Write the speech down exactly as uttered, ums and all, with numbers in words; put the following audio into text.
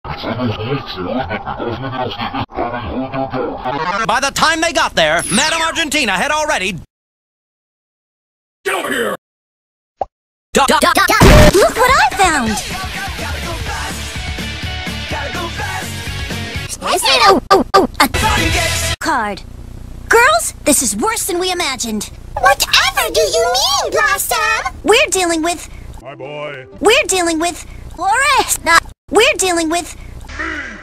By the time they got there, Madame Argentina had already... Get over here! Look what I found! Oh, oh, oh, a card. Girls, this is worse than we imagined. Whatever do you mean, Blossom? We're dealing with... My boy. We're dealing with... Flores. Not... We're dealing with...